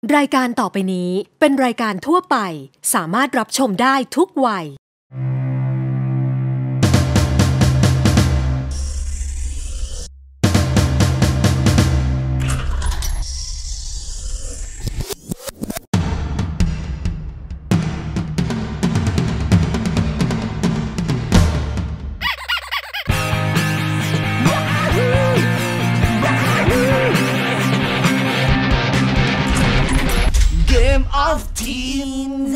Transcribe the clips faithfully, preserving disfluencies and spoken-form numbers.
รายการต่อไปนี้เป็นรายการทั่วไปสามารถรับชมได้ทุกวัย Game of Teens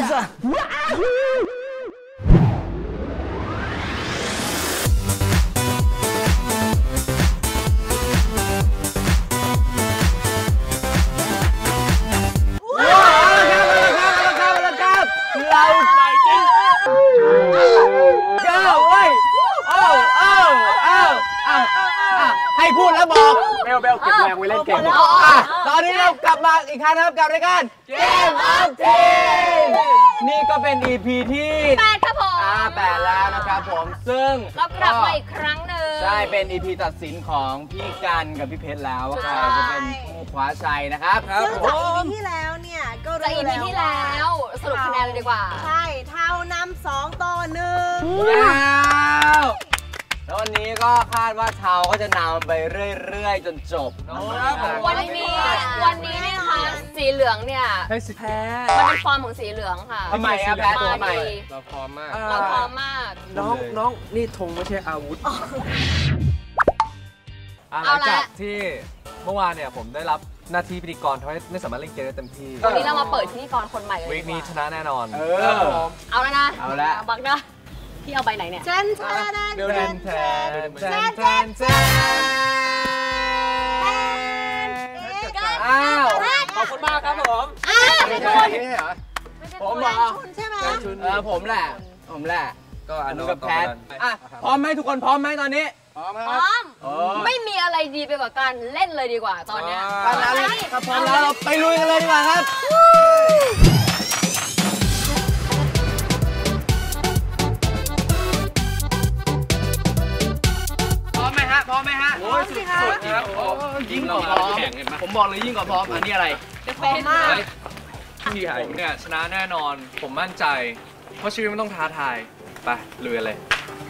ให้พูดแล้วบอกเบลเบลเก็บแรงไว้เล่นเกมตอนนี้เรากลับมาอีกครั้งนะครับกับรายการ Game of Teens นี่ก็เป็น อี พี ที่แปดครับผมอ่าแปดแล้วนะครับผมซึ่งเรากลับมาอีกครั้งหนึ่งใช่เป็น อี พี ตัดสินของพี่กันกับพี่เพชรแล้วว่าใครจะเป็นผู้คว้าชัยนะครับซึ่งจาก อี พี ที่แล้วเนี่ยก็รู้จาก อี พี ที่แล้วสรุปคะแนนเลยดีกว่าใช่เท่านำสองต่อหนึ่งยาวแล้ววันนี้ก็คาดว่าเทาก็จะนำไปเรื่อยๆจนจบวันนี้วันนี้เนี่ยค่ะสีเหลืองเนี่ยแพ้มันเป็นฟอร์มของสีเหลืองค่ะทำไมอะแพ้ตัวทำไมเราพร้อมมากเราพร้อมมากน้องน้องนี่ธงไม่ใช่อาวุธหลังจากที่เมื่อวานเนี่ยผมได้รับหน้าที่พิธีกรทำให้ไม่สามารถเล่นเกมได้เต็มที่วันนี้เรามาเปิดพิธีกรคนใหม่เลยวีคนี้ชนะแน่นอนเออเอาแล้วนะเอาแล้วบักนะพี่เอาใบไหนเนี่ยเจนแทนเดินแทนแทนแทนแทนอ้าวขอบคุณมากครับผมไม่ใช่เหรอผมเหรอใช่ไหมเออผมแหละผมแหละก็อันนู้นกับแพทอ่ะพร้อมไหมทุกคนพร้อมไหมตอนนี้พร้อมพร้อมไม่มีอะไรดีไปกว่าการเล่นเลยดีกว่าตอนนี้พร้อมแล้วถ้าพร้อมแล้วเราไปลุยกันเลยดีกว่าครับพร้อมไหมฮะโอ้ยสุดๆครับยิ่งกว่าพร้อมผมบอกเลยยิ่งกว่าพร้อมอันนี้อะไรพร้อมมากพี่ผมเนี่ยชนะแน่นอนผมมั่นใจเพราะชีวิตมันต้องท้าทายไปลุยเลย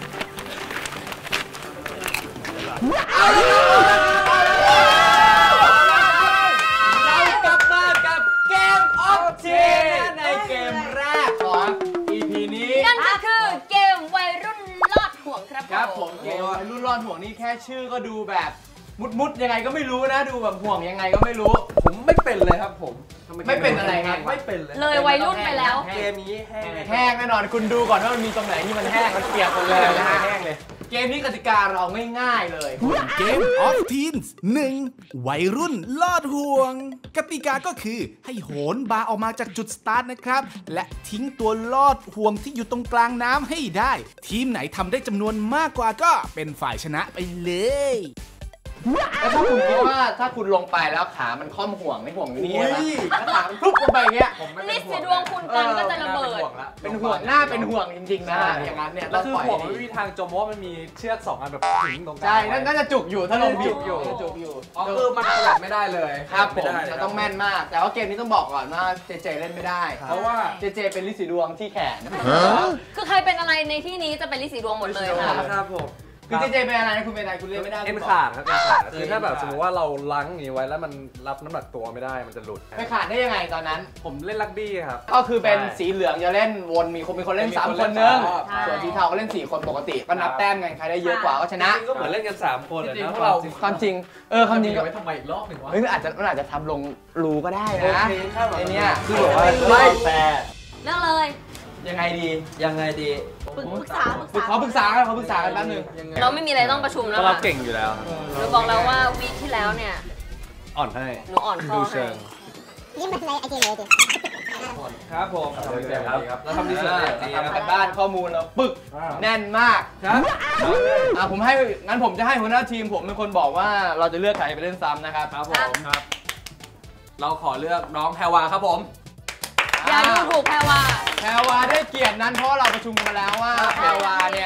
เรากลับมากับ Game of Teens ในเกมแรกของ อี พี นี้นั่นก็คือเกมวัยรุ่นลอดห่วงครับครับผมเกมวัยรุ่นลอดห่วงนี่แค่ชื่อก็ดูแบบมุดๆยังไงก็ไม่รู้นะดูแบบห่วงยังไงก็ไม่รู้ผมไม่เป็นเลยครับผมไม่เป็นอะไรครับไม่เป็นเลยเลยวัยรุ่นไปแล้วเกมนี้แห้งแห้งแน่นอนคุณดูก่อนว่ามันมีตรงไหนที่มันแห้งมันเปียกหมดเลยนะฮะแห้งเลยเกมนี้กติกาเราไม่ง่ายเลย Game of Teens หนึ่งวัยรุ่นลอดห่วงกติกาก็คือให้โหนบาร์ออกมาจากจุดสตาร์ทนะครับและทิ้งตัวลอดห่วงที่อยู่ตรงกลางน้ำให้ได้ทีมไหนทำได้จำนวนมากกว่าก็เป็นฝ่ายชนะไปเลยแล้วถ้าคุณคิดว่าถ้าคุณลงไปแล้วขามันค่อมห่วงไม่ห่วงอยู่นี่ใช่ไหมแล้วขามันทุบลงไปอย่างเงี้ยลิสต์สีดวงคุณกันก็จะระเบิดเป็นห่วงหน้าเป็นห่วงจริงๆนะอย่างนั้นเนี่ยแล้วคือห่วงไม่มีทางจมเพราะมันมีเชือกสองอันแบบถึงตรงกลางใช่น่าจะจุกอยู่ถ้าลงจุกอยู่จุกอยู่อ๋อคือมันขยับไม่ได้เลยครับผมมันต้องแม่นมากแต่ว่าเกมนี้ต้องบอกก่อนว่าเจเจเล่นไม่ได้เพราะว่าเจเจเป็นลิสต์สีดวงที่แขนคือใครเป็นอะไรในที่นี้จะเป็นลิสต์สีดวงหมดเลยค่ะครับผมคือเจเจเป็นอะไรนะคุณเป็นอะไรคุณเล่นไม่ได้เอ็นขาดครับเอ็นขาดคือถ้าแบบสมมติว่าเราล้างนี้ไว้แล้วมันรับน้ำหนักตัวไม่ได้มันจะหลุดไปขาดได้ยังไงตอนนั้นผมเล่นรักบี้ครับก็คือเป็นสีเหลืองจะเล่นวนมีคนมีคนเล่นสามคนนึงส่วนสีเทาก็เล่นสี่คนปกติก็นับแต้มกันใครได้เยอะกว่าก็ชนะก็เหมือนเล่นกันสามคนเลยนะพวกเราความจริงเออความจริงก็ไว้ทำไมอีกรอบหนึ่งวะเฮ้ยอาจจะมันอาจจะทำลงรูก็ได้นะไอเนี้ยคือบอกว่าไม่แฟร์เรื่องเลยยังไงดียังไงดีปรึกษาปรึกษาเขาปรึกษากันเขาปรึกษากันแป๊บนึงเราไม่มีอะไรต้องประชุมแล้วเราเก่งอยู่แล้วเราบอกแล้วว่าวีคที่แล้วเนี่ยอ่อนให้หนูอ่อนข้อให้ยิ้มมาในไอจีเลยดิครับผมครับแล้วทำดีสุดดีทำกันบ้านข้อมูลเราปึกแน่นมากครับอ่าผมให้งั้นผมจะให้หัวหน้าทีมผมเป็นคนบอกว่าเราจะเลือกใครไปเล่นซ้ำนะครับครับผมครับเราขอเลือกน้องแพรวาครับผมอย่าดูถูกแพรวาแพรวาได้เกียรตินั้นเพราะเราประชุมกันมาแล้วว่าแพรวาเนี่ย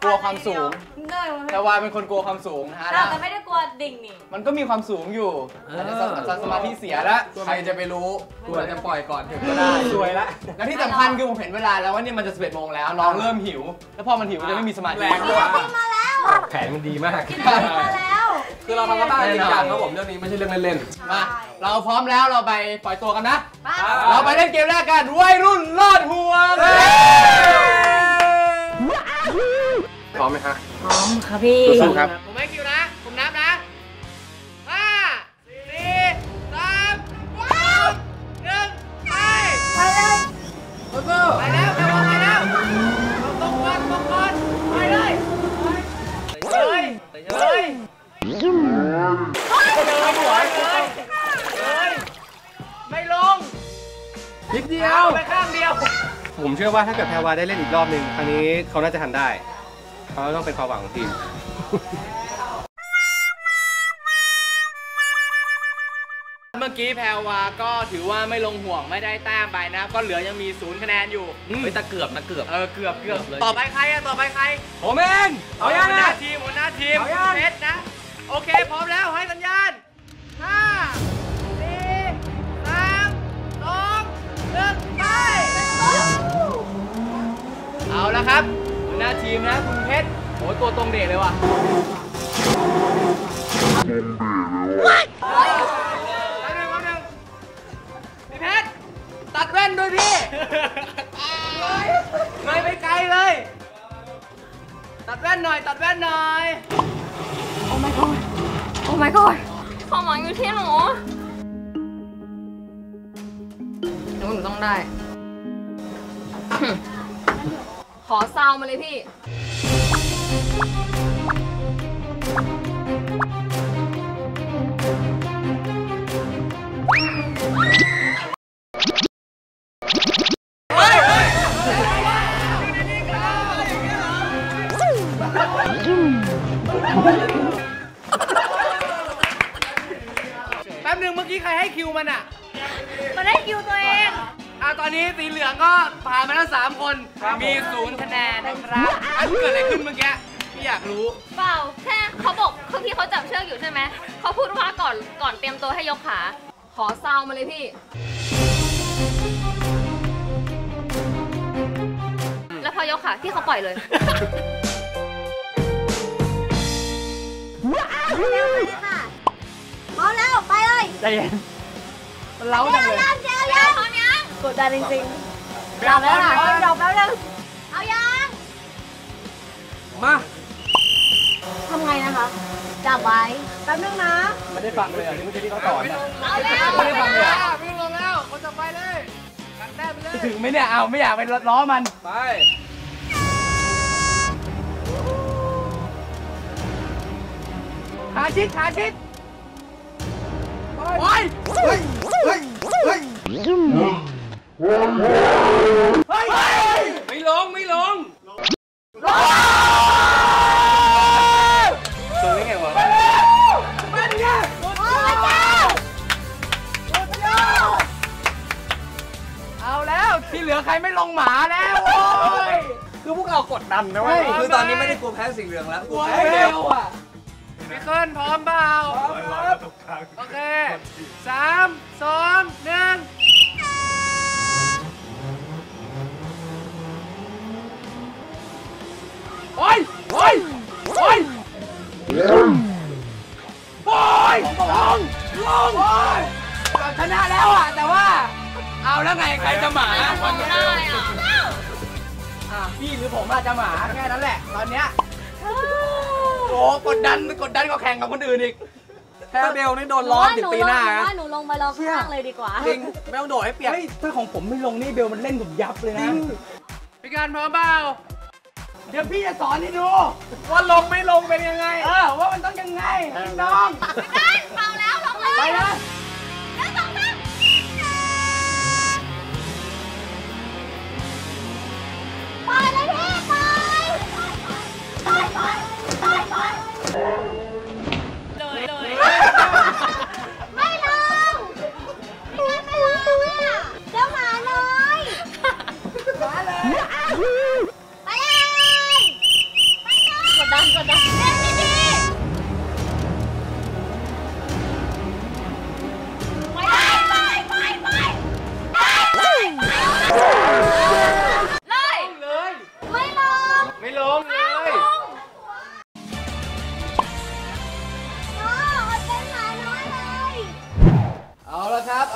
กลัวความสูงแพรวาเป็นคนกลัวความสูงนะฮะแต่ไม่ได้กลัวดิ่งนี่มันก็มีความสูงอยู่อาจจะสมาธิเสียแล้วใครจะไปรู้กลัวจะปล่อยก่อนถึงก็ได้สวยละแล้วที่สำคัญคือผมเห็นเวลาแล้วว่านี่มันจะสิบเอ็ดโมงแล้วน้องเริ่มหิวแล้วพอมันหิวจะไม่มีสมาธิแรงด้วยแผนมันดีมากมาแล้วคือเราทำกันบ้านจริงจังครับผมเรื่องนี้ไม่ใช่เรื่องเล่นๆมาเราพร้อมแล้วเราไปปล่อยตัวกันนะเราไปเล่นเกมแรกกันวัยรุ่นลอดห่วงพร้อมไหมฮะพร้อมค่ะพี่สู้ครับผมให้คิวนะผมนับนะห้าสี่สามสองหนึ่งไปไปเลยสู้ไปแล้วไปแล้วไปแล้วตรงก่อนตรงก่อนไปเลยเลยเลยเลยหัวเลยเลยไม่ลงนิดเดียวไปข้างเดียวผมเชื่อว่าถ้าเกิดแพรวาได้เล่นอีกรอบหนึ่งครั้งนี้เขาน่าจะทันได้เขาต้องเป็นความหวังของทีมเมื่อกี้แพรวาก็ถือว่าไม่ลงห่วงไม่ได้แต้มไปนะก็เหลือยังมีศูนย์คะแนนอยู่เฮ้ยแต่เกือบนะเกือบเออเกือบเกือบต่อไปใครอะต่อไปใครผมเองเอาหัวหน้าทีมหัวหน้าทีมเพชรนะโอเคพร้อมแล้วให้สัญญาณห้าสี่สามสองหนึ่งไปเอาละครับหัวหน้าทีมนะคุณเพชรโอ้ตัวตรงเด็กเลยว่ะพี่เพชรตัดแว่นด้วยพี่เลยไปไกลเลยตัดแว่นหน่อยตัดแว่นหน่อยโอ้ my god โอ้ my god ความหวังอยู่ที่หนูหนูต้องได้ขอซาวมาเลยพี่แป๊บหนึ่งเมื่อกี้ใครให้คิวมันอ่ะมันได้คิวตัวเองอ่ะตอนนี้สีเหลืองก็ผ่านมาแล้วสามคนมีศูนย์คะแนนนะครับอันเกิดอะไรขึ้นเมื่อกี้พี่อยากรู้เปล่าแค่เขาบอกคือพี่เขาจับเชือกอยู่ใช่ไหมเขาพูดว่าก่อนก่อนเตรียมตัวให้ยกขาขอซาวมาเลยพี่แล้วพอยกขาพี่เขาปล่อยเลยเร็วเลยค่ะพร้อมแล้วไปเลยใจเย็นมันเล้าจังเลยเดี๋ยวยังพร้อมยังกดดันจริงๆจับแล้วค่ะจับแล้วยังเอายังมาทำไงนะคะจับไว้แป๊บนึงนะไม่ได้ฟังเลยอ่ะนี่ไม่ใช่ที่เขาสอนเอาแล้วไม่ได้ฟังเลยวิ่งลงแล้วคนต่อไปเลยกันแต้มไปเลยถึงไหมเนี่ยเอาไม่อยากไปล้อมันไปขาชิดขาชิดไปเฮ้ยเฮ้ยเฮ้ยเฮ้ยไม่ลงไม่ลงลงตัวนี้ไงวะมันเนี่ยโอ้ยเจ้าเอาแล้วที่เหลือใครไม่ลงหมาแล้วโอ้ยคือพวกเรากดดันนะเว้ยคือตอนนี้ไม่ได้กลัวแพ้สีเหลืองแล้วกลัวเร็วอ่ะพี่เคิลพร้อมเปล่าโอเคสามสองหนึ่งโอ้ยโอ้ยโอ้ยโอ้ยลงลงโอ้ยชนะแล้วอ่ะแต่ว่าเอาแล้วไงใครจะหมาคนไม่ได้อ่ะพี่หรือผมอาจจะหมาแค่นั้นแหละตอนเนี้ยโอ้กดดันกดดันก็แข่งกับคนอื่นอีกแพ้เบลนี่โดนล้อติดปีหน้านะว่าหนูลงไปรอข้างเลยดีกว่าจริงไม่ต้องโดดให้เปียกถ้าของผมไม่ลงนี่เบลมันเล่นผมยับเลยนะพี่การพร้อมเปล่าเดี๋ยวพี่จะสอนให้ดูว่าลงไม่ลงเป็นยังไงเออว่ามันต้องยังไงน้องพี่การเป่าแล้วลงเลยไปนะแล้วสองสามไปเลยพี่ไปไปไปไปไปเลยเลยไม่ลงไม่ไม่ลงอ่ะเจ้าหมาเลยมาเลยไปเลยไปเลย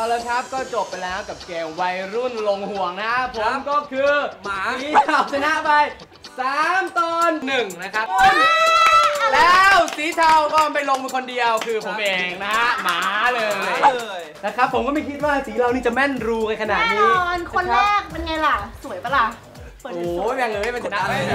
ละครับก็จบไปแล้วกับเกมวัยรุ่นลงห่วงนะผมก็คือหมาที่เอาชนะไปสามตอนหนึ่งนะครับแล้วสีเทาก็ไปลงเป็นคนเดียวคือผมเองนะฮะหมาเลยนะครับผมก็ไม่คิดว่าสีเรานี่จะแม่นรูกันขนาดนี้แน่นอนคนแรกเป็นไงล่ะสวยปะล่ะโอ้ยแม่งเลยมันชนะเลย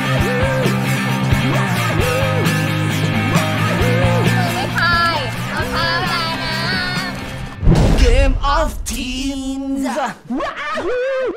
ไม่ทายเอาทายอะไรนะ Game of Teens